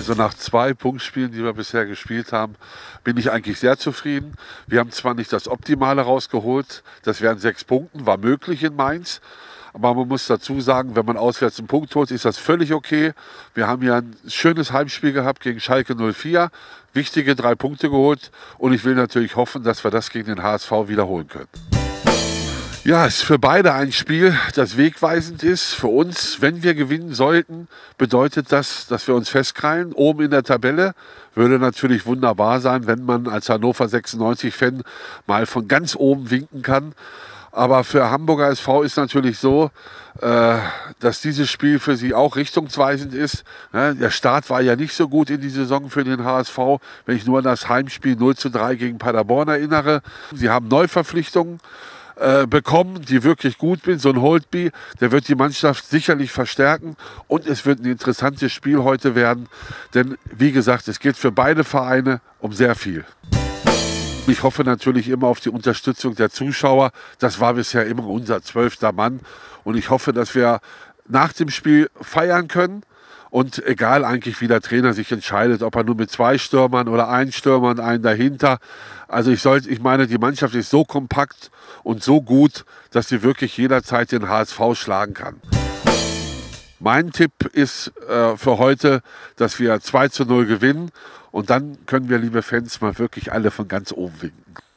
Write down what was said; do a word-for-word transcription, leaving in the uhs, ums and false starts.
Also nach zwei Punktspielen, die wir bisher gespielt haben, bin ich eigentlich sehr zufrieden. Wir haben zwar nicht das Optimale rausgeholt, das wären sechs Punkte, war möglich in Mainz. Aber man muss dazu sagen, wenn man auswärts einen Punkt holt, ist das völlig okay. Wir haben ja ein schönes Heimspiel gehabt gegen Schalke null vier, wichtige drei Punkte geholt. Und ich will natürlich hoffen, dass wir das gegen den H S V wiederholen können. Ja, es ist für beide ein Spiel, das wegweisend ist. Für uns, wenn wir gewinnen sollten, bedeutet das, dass wir uns festkrallen. Oben in der Tabelle würde natürlich wunderbar sein, wenn man als Hannover sechsundneunzig-Fan mal von ganz oben winken kann. Aber für Hamburger S V ist natürlich so, äh, dass dieses Spiel für sie auch richtungsweisend ist. Ja, der Start war ja nicht so gut in die Saison für den H S V, wenn ich nur an das Heimspiel null zu drei gegen Paderborn erinnere. Sie haben Neuverpflichtungen äh, bekommen, die wirklich gut sind. So ein Holtby, der wird die Mannschaft sicherlich verstärken und es wird ein interessantes Spiel heute werden. Denn wie gesagt, es geht für beide Vereine um sehr viel. Ich hoffe natürlich immer auf die Unterstützung der Zuschauer. Das war bisher immer unser zwölfter Mann. Und ich hoffe, dass wir nach dem Spiel feiern können. Und egal eigentlich, wie der Trainer sich entscheidet, ob er nur mit zwei Stürmern oder einen Stürmer und einen dahinter. Also ich, sollte, ich meine, die Mannschaft ist so kompakt und so gut, dass sie wirklich jederzeit den H S V schlagen kann. Mein Tipp ist äh, für heute, dass wir zwei zu null gewinnen. Und dann können wir, liebe Fans, mal wirklich alle von ganz oben winken.